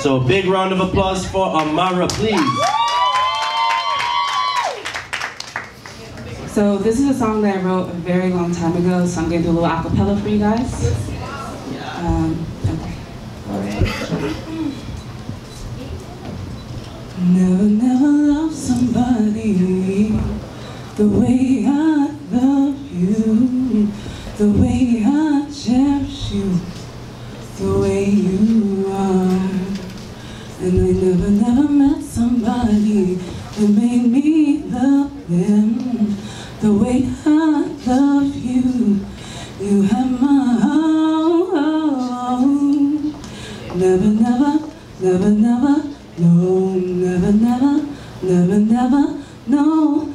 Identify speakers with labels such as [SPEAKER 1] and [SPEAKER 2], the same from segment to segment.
[SPEAKER 1] So a big round of applause for Amara, please.
[SPEAKER 2] So this is a song that I wrote a very long time ago, so I'm going to do a little acapella for you guys. Okay. Never loved somebody the way I love you, the way I cherish you, the way you are. And I never met somebody that made me love them the way I love you. You have my heart. Never, no, never, no, never, no,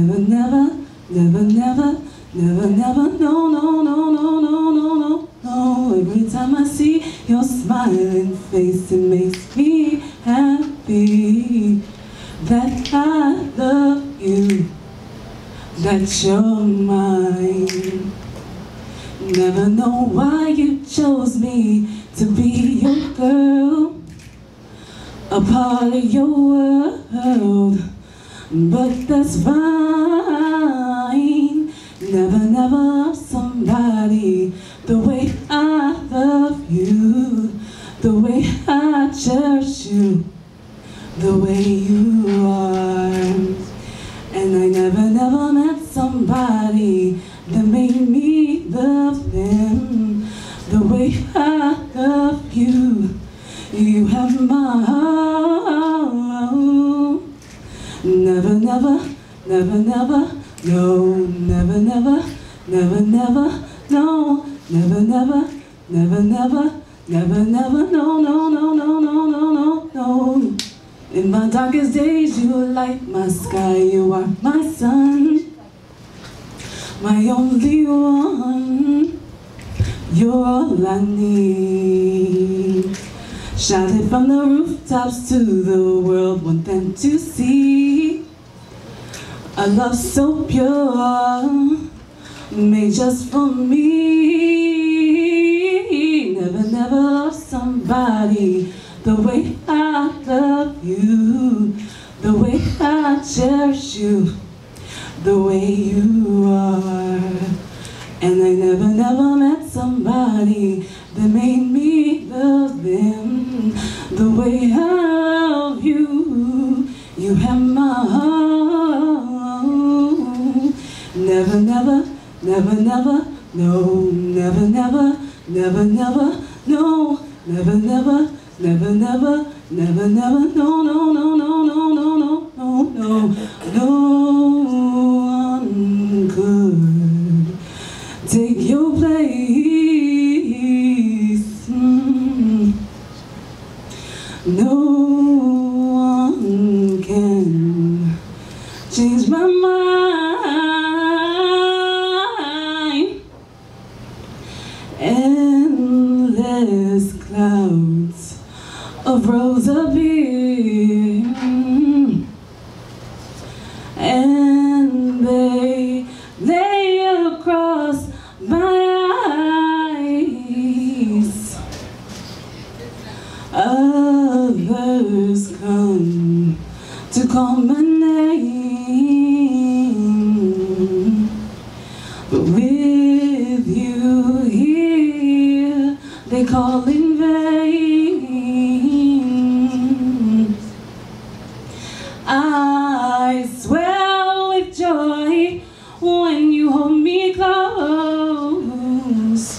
[SPEAKER 2] no. Every time I see your smiling face, it makes me happy that I love you, that you're mine. Never know why you chose me to be your girl, a part of your world, but that's fine. Never love somebody the way I love you, the way I cherish you, the way you are. And I never met somebody that made me love them the way I love you. You have my heart. Never, no, never, no, no, no. In my darkest days, you light my sky. You are my sun, my only one. You're all I need. Shout it from the rooftops to the world, want them to see a love so pure, made just for me. Never loved somebody the way I love you, the way I cherish you, the way you are. And I never met somebody that made me love them the way I love you. You have my heart. Never, no, never, no, never, no, no one could take your place. No one can change my mind. Endless clouds of rose appear, and they lay across my eyes. Others come to call my name, but with you here, they call in vain. I swell with joy when you hold me close,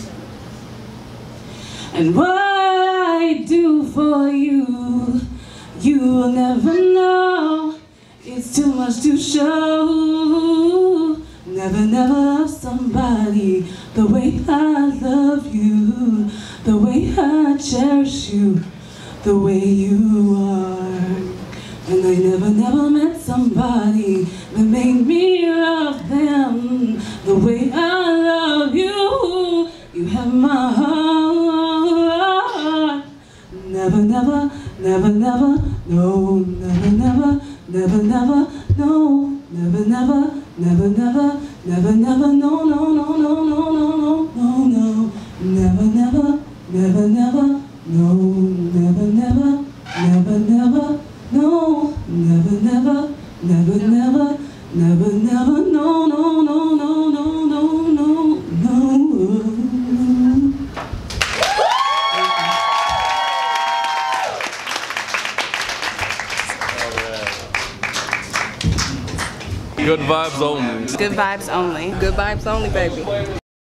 [SPEAKER 2] and what I do for you, you'll never know. It's too much to show. Never loved somebody the way I love you, the way I cherish you, the way you are. And I never met somebody that made me love them the way I love you. You have my heart. Never, no, never, no, no, never, no, never, no, no, never, no, never, no, never. Never, never, no. Never, never, never, never, never, never, no, no, no, no, no, no, no, no.
[SPEAKER 3] Good vibes only.
[SPEAKER 4] Good vibes only. Good vibes only, baby.